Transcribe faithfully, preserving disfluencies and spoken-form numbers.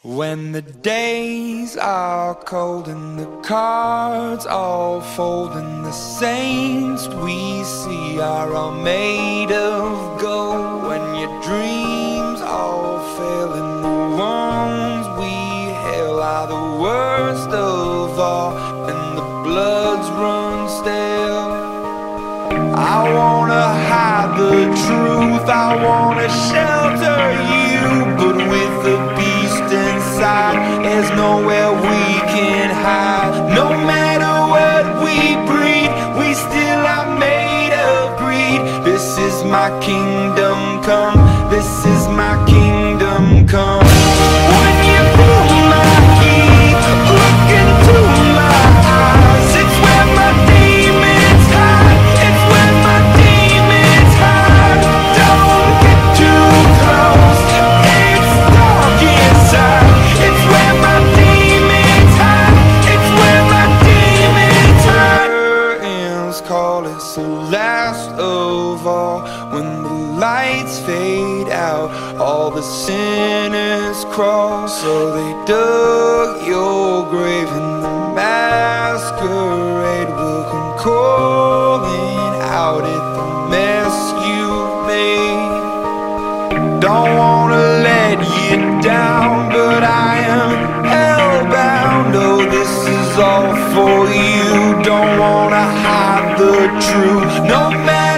When the days are cold and the cards all fold and the saints we see are all made of gold, when your dreams all fail and the ones we hail are the worst of all and the bloods run stale, I wanna hide the truth, I wanna shelter you, but with the beast inside, there's nowhere we can hide. No matter what we breed, we still are made of greed. This is my kingdom come, this is my kingdom come. When you pull my key, look into my eyes, it's where my demons hide, it's where my demons hide. Don't get too close, it's dark inside, it's where my demons hide, it's where my demons hide. Curtains call, it's the last of all. When the lights fade out, all the sinners crawl. So they dug your grave and the masquerade will come calling out at the mess you've made. Don't wanna let you down, but I am hellbound. Oh, this is all for you. Don't wanna hide the truth, no matter